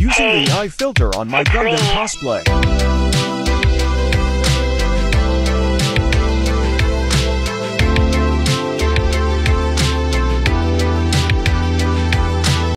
using the eye filter on my Gundam Cosplay.